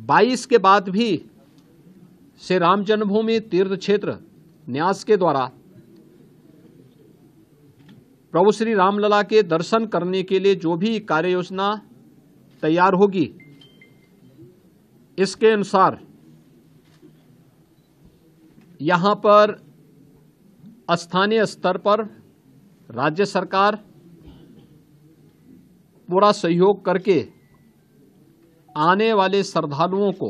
22 के बाद भी श्री राम जन्मभूमि तीर्थ क्षेत्र न्यास के द्वारा प्रभु श्री रामलला के दर्शन करने के लिए जो भी कार्य योजना तैयार होगी, इसके अनुसार यहाँ पर स्थानीय स्तर पर राज्य सरकार पूरा सहयोग करके आने वाले श्रद्धालुओं को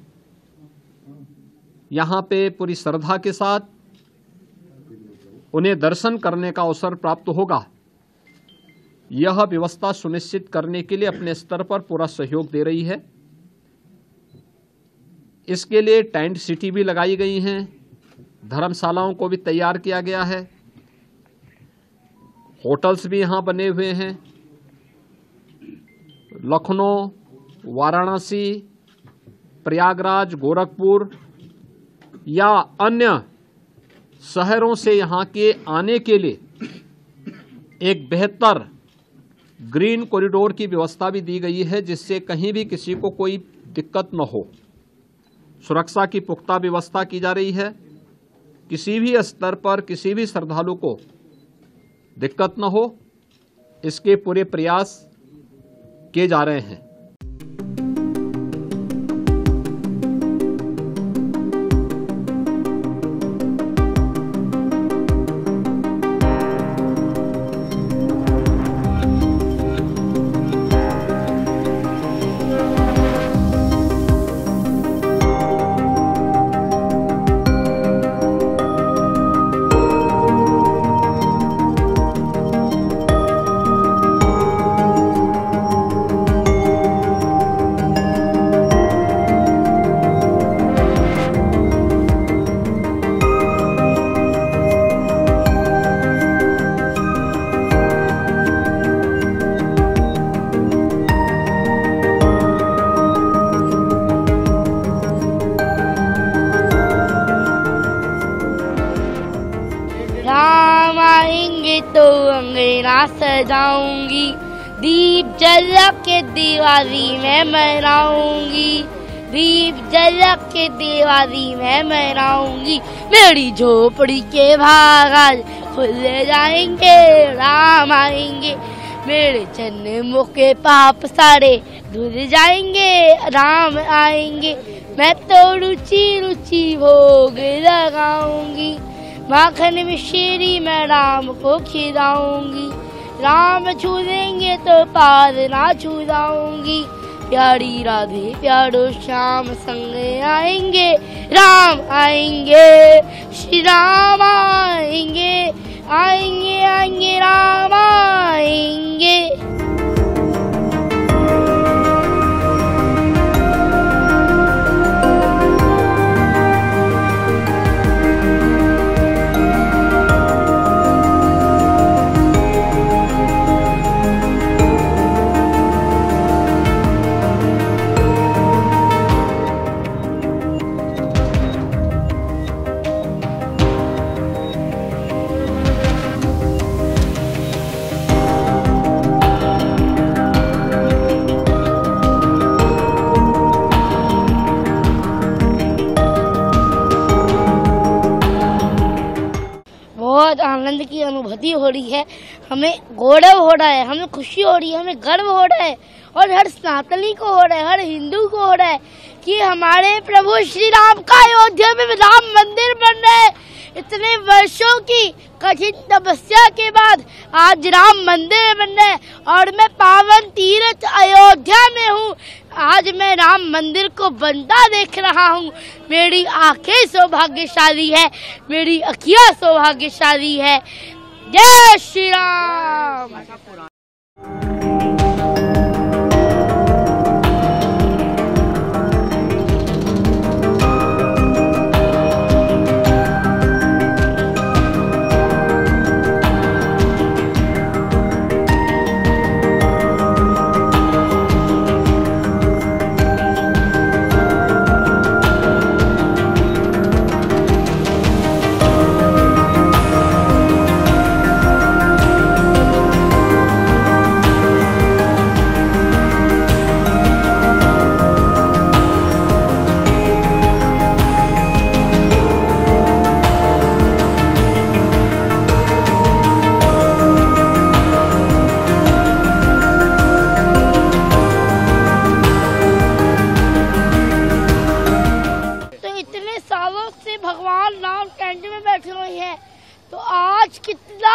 यहाँ पे पूरी श्रद्धा के साथ उन्हें दर्शन करने का अवसर प्राप्त होगा, यह व्यवस्था सुनिश्चित करने के लिए अपने स्तर पर पूरा सहयोग दे रही है। इसके लिए टेंट सिटी भी लगाई गई हैं, धर्मशालाओं को भी तैयार किया गया है, होटल्स भी यहाँ बने हुए हैं। लखनऊ, वाराणसी, प्रयागराज, गोरखपुर या अन्य शहरों से यहाँ के आने के लिए एक बेहतर ग्रीन कॉरिडोर की व्यवस्था भी दी गई है, जिससे कहीं भी किसी को कोई दिक्कत न हो। सुरक्षा की पुख्ता व्यवस्था की जा रही है, किसी भी स्तर पर किसी भी श्रद्धालु को दिक्कत न हो, इसके पूरे प्रयास किए जा रहे हैं। राम आएंगे तो अंगना सजाऊंगी, दीप जला के दिवाली में मनाऊंगी, दीप जला के दिवाली में मनाऊंगी। मेरी झोपड़ी के भाग आज खुल जाएंगे, राम आएंगे। मेरे जन्मों के पाप सारे धुल जाएंगे, राम आएंगे। मैं तो रुचि रुचि भोग लगाऊंगी, माखन मिश्री मैं राम को खिलाऊंगी। राम छू देंगे तो पार ना छुड़ाऊंगी, प्यारी राधे प्यारो श्याम संग आएंगे, राम आएंगे। श्री राम आएंगे, आएंगे आएंगे राम आएंगे। बहुत आनंद की अनुभूति हो रही है, हमें गौरव हो रहा है, हमें खुशी हो रही है, हमें गर्व हो रहा है और हर सनातनी को हो रहा है, हर हिंदू को हो रहा है कि हमारे प्रभु श्री राम का अयोध्या में राम मंदिर बन रहा है। इतने वर्षों की कठिन तपस्या के बाद आज राम मंदिर बन रहा है और मैं पावन तीर्थ अयोध्या में हूँ। आज मैं राम मंदिर को बनता देख रहा हूँ। मेरी आंखें सौभाग्यशाली है, मेरी अखियाँ सौभाग्यशाली है। जय श्री राम।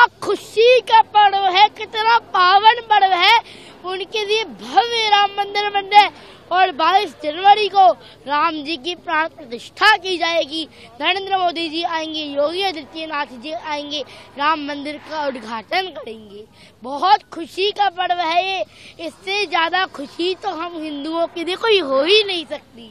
खुशी का पर्व है, कितना पावन पर्व है। उनके लिए भव्य राम मंदिर बन रहा है और 22 जनवरी को राम जी की प्राण प्रतिष्ठा की जाएगी। नरेंद्र मोदी जी आएंगे, योगी आदित्यनाथ जी आएंगे, राम मंदिर का उद्घाटन करेंगे। बहुत खुशी का पर्व है ये। इससे ज्यादा खुशी तो हम हिंदुओं के लिए कोई हो ही नहीं सकती।